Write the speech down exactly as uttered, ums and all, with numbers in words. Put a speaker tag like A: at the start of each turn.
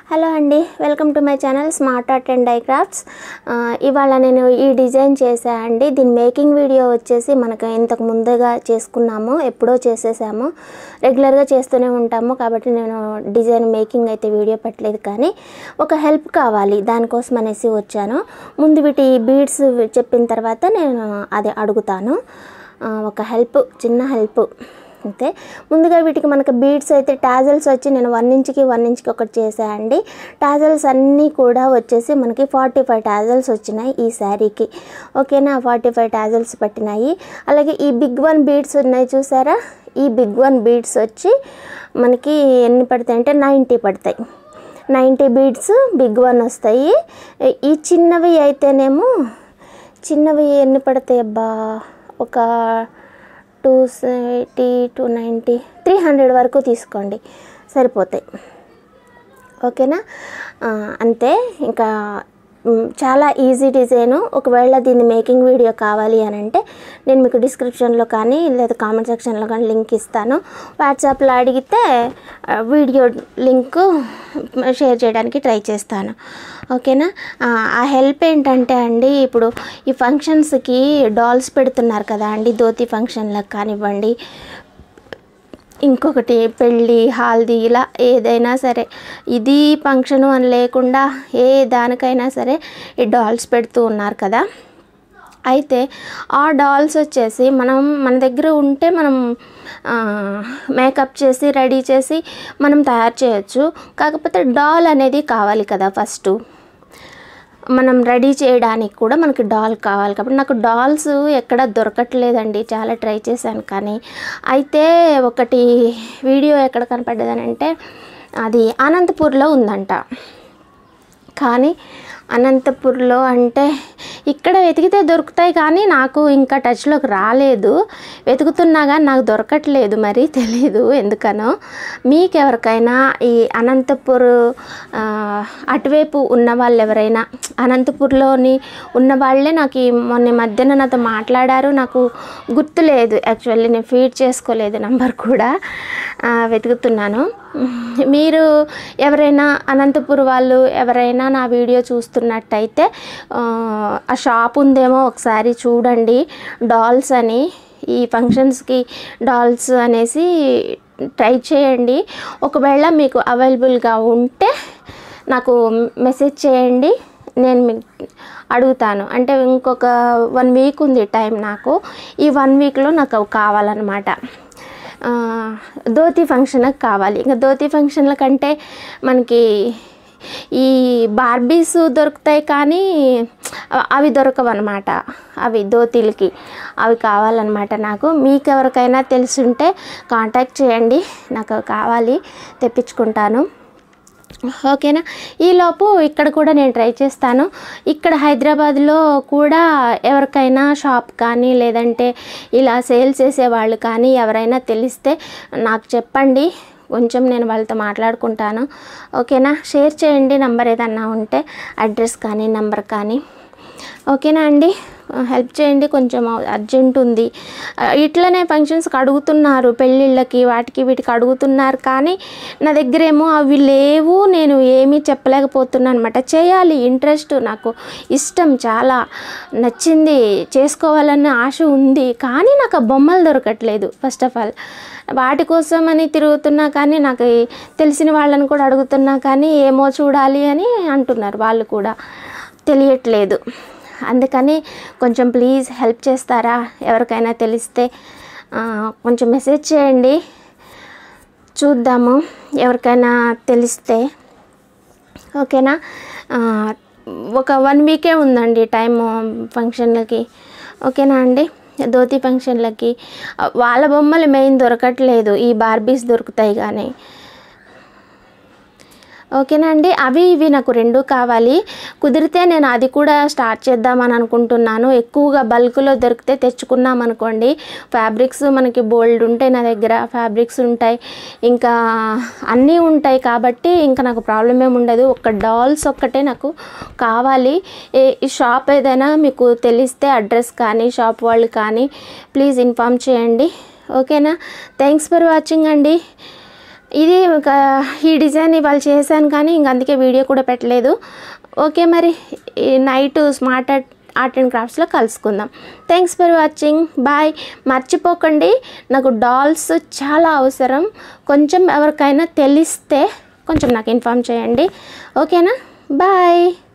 A: Hello అండి, welcome to my channel smart art and DIY crafts. ఇవాళ నేను ఈ డిజైన్ చేసా అండి. దీని మేకింగ్ వీడియో వచ్చేసి మనకు ఇంతకు ముందుగా చేసుకున్నాము, ఎప్పుడో చేసేసాము. రెగ్యులర్గా చేస్తూనే ఉంటాము కాబట్టి నేను డిజైన్ మేకింగ్ అయితే వీడియో పెట్టలేదు. కానీ ఒక హెల్ప్ కావాలి, దానికోసం అనేసి వచ్చాను. ముందు వీటి బీడ్స్ చెప్పిన తర్వాత నేను అది అడుగుతాను. ఒక హెల్ప్, చిన్న హెల్ప్ అంతే. ముందుగా వీటికి మనకు బీడ్స్ అయితే టాజల్స్ వచ్చి నేను వన్ ఇంచ్కి వన్ ఇంచ్కి ఒకటి చేశాను అండి. టాజల్స్ అన్నీ కూడా వచ్చేసి మనకి ఫార్టీ ఫైవ్ టాజల్స్ వచ్చినాయి ఈ శారీకి. ఓకేనా, ఫార్టీ ఫైవ్ టాజల్స్ పట్టినాయి. అలాగే ఈ బిగ్ వన్ బీడ్స్ ఉన్నాయి చూసారా, ఈ బిగ్ వన్ బీడ్స్ వచ్చి మనకి ఎన్ని పడతాయి అంటే నైంటీ పడతాయి. నైంటీ బీడ్స్ బిగ్ వన్ వస్తాయి. ఈ చిన్నవి అయితేనేమో చిన్నవి ఎన్ని పడతాయి అబ్బా, ఒక two seventy two ninety three hundred వరకు తీసుకోండి, సరిపోతాయి. ఓకేనా, అంతే. ఇంకా చాలా ఈజీ డిజైను. ఒకవేళ దీన్ని మేకింగ్ వీడియో కావాలి అని అంటే నేను మీకు డిస్క్రిప్షన్లో కానీ లేదా కామెంట్ సెక్షన్లో కానీ లింక్ ఇస్తాను. వాట్సాప్లో అడిగితే వీడియో లింక్ షేర్ చేయడానికి ట్రై చేస్తాను. ఓకేనా. ఆ హెల్ప్ ఏంటంటే అండి, ఇప్పుడు ఈ ఫంక్షన్స్కి డాల్స్ పెడుతున్నారు కదా అండి, ధోతి ఫంక్షన్లకు కానివ్వండి, ఇంకొకటి పెళ్ళి, హాల్దీ, ఇలా ఏదైనా సరే ఇది ఫంక్షను అని లేకుండా ఏ దానికైనా సరే ఈ డాల్స్ పెడుతూ ఉన్నారు కదా. అయితే ఆ డాల్స్ వచ్చేసి మనం మన దగ్గర ఉంటే మనం మేకప్ చేసి రెడీ చేసి మనం తయారు చేయొచ్చు. కాకపోతే డాల్ అనేది కావాలి కదా, ఫస్ట్ మనం రెడీ చేయడానికి కూడా మనకి డాల్ కావాలి. కాబట్టి నాకు డాల్స్ ఎక్కడ దొరకట్లేదండి, చాలా ట్రై చేశాను. కానీ అయితే ఒకటి వీడియో ఎక్కడ కనపడ్డదని అంటే అది అనంతపూర్లో ఉందంట. కానీ అనంతపూర్లో అంటే ఇక్కడ వెతికితే దొరుకుతాయి, కానీ నాకు ఇంకా టచ్లోకి రాలేదు. వెతుకుతున్నా కానీ నాకు దొరకట్లేదు, మరి తెలీదు ఎందుకనో. మీకు ఎవరికైనా ఈ అనంతపూర్ అటువైపు ఉన్న వాళ్ళు ఎవరైనా, అనంతపూర్లోని ఉన్న వాళ్ళే నాకు ఈ మొన్న మధ్యన నాతో మాట్లాడారు. నాకు గుర్తులేదు, యాక్చువల్లీ నేను ఫీడ్ చేసుకోలేదు నంబర్ కూడా. వెతుకుతున్నాను. మీరు ఎవరైనా అనంతపూర్ వాళ్ళు ఎవరైనా నా వీడియో చూస్తున్నట్టయితే ఆ షాప్ ఉందేమో ఒకసారి చూడండి. డాల్స్ అని, ఈ ఫంక్షన్స్కి డాల్స్ అనేసి ట్రై చేయండి. ఒకవేళ మీకు అవైలబుల్గా ఉంటే నాకు మెసేజ్ చేయండి, నేను మీకు అడుగుతాను. అంటే ఇంకొక వన్ వీక్ ఉంది టైం నాకు. ఈ వన్ వీక్లో నాకు అవి కావాలన్నమాట. ధోతి ఫంక్షన్కి కావాలి. ఇంకా ధోతి ఫంక్షన్ల కంటే మనకి ఈ బార్బీస్ దొరుకుతాయి, కానీ అవి దొరకవు అన్నమాట. అవి ధోతీలకి అవి కావాలన్నమాట నాకు. మీకు ఎవరికైనా తెలుసుంటే కాంటాక్ట్ చేయండి, నాకు కావాలి, తెప్పించుకుంటాను. ఓకేనా. ఈలోపు ఇక్కడ కూడా నేను ట్రై చేస్తాను. ఇక్కడ హైదరాబాద్లో కూడా ఎవరికైనా షాప్ కానీ లేదంటే ఇలా సేల్ చేసేవాళ్ళు కానీ ఎవరైనా తెలిస్తే నాకు చెప్పండి, కొంచెం నేను వాళ్ళతో మాట్లాడుకుంటాను. ఓకేనా. షేర్ చేయండి నంబర్ ఏదన్నా ఉంటే, అడ్రస్ కానీ నంబర్ కానీ. ఓకేనా అండి, హెల్ప్ చేయండి, కొంచెం అర్జెంట్ ఉంది. ఇట్లనే ఫంక్షన్స్కి అడుగుతున్నారు, పెళ్ళిళ్ళకి వాటికి వీటికి అడుగుతున్నారు, కానీ నా దగ్గర ఏమో అవి లేవు. నేను ఏమీ చెప్పలేకపోతున్నాను అనమాట. చేయాలి, ఇంట్రెస్ట్, నాకు ఇష్టం, చాలా నచ్చింది, చేసుకోవాలన్న ఆశ ఉంది, కానీ నాకు ఆ బొమ్మలు దొరకట్లేదు. ఫస్ట్ ఆఫ్ ఆల్ వాటి కోసం అని తిరుగుతున్నా, కానీ నాకు తెలిసిన వాళ్ళని కూడా అడుగుతున్నా, కానీ ఏమో చూడాలి అని అంటున్నారు, వాళ్ళు కూడా తెలియట్లేదు. అందుకని కొంచెం ప్లీజ్ హెల్ప్ చేస్తారా, ఎవరికైనా తెలిస్తే కొంచెం మెసేజ్ చేయండి, చూద్దాము ఎవరికైనా తెలిస్తే. ఓకేనా. ఒక వన్ వీకే ఉందండి టైము ఫంక్షన్లకి. ఓకేనా అండి. ధోతి ఫంక్షన్లకి వాళ్ళ బొమ్మలు మెయిన్ దొరకట్లేదు, ఈ బార్బీస్ దొరుకుతాయి కానీ. ఓకేనా అండి. అవి ఇవి నాకు రెండు కావాలి. కుదిరితే నేను అది కూడా స్టార్ట్ చేద్దామని అనుకుంటున్నాను. ఎక్కువగా బల్క్లో దొరికితే తెచ్చుకున్నాం అనుకోండి. ఫ్యాబ్రిక్స్ మనకి బోల్డ్ ఉంటాయి, నా దగ్గర ఫ్యాబ్రిక్స్ ఉంటాయి, ఇంకా అన్నీ ఉంటాయి. కాబట్టి ఇంకా నాకు ప్రాబ్లం ఏమి ఉండదు. ఒక డాల్స్ ఒక్కటే నాకు కావాలి. ఈ షాప్ ఏదైనా మీకు తెలిస్తే అడ్రస్ కానీ షాప్ వాళ్ళు కానీ ప్లీజ్ ఇన్ఫామ్ చేయండి. ఓకేనా. థ్యాంక్స్ ఫర్ వాచింగ్ అండి. ఇది ఒక ఈ డిజైన్ ఇవాళ చేశాను కానీ ఇంక అందుకే వీడియో కూడా పెట్టలేదు. ఓకే, మరి నైట్ స్మార్ట్ ఆర్ట్ ఆర్ట్ అండ్ క్రాఫ్ట్స్లో కలుసుకుందాం. Thanks for watching, bye. మర్చిపోకండి, నాకు డాల్స్ చాలా అవసరం. కొంచెం ఎవరికైనా తెలిస్తే కొంచెం నాకు ఇన్ఫామ్ చేయండి. ఓకేనా, బాయ్.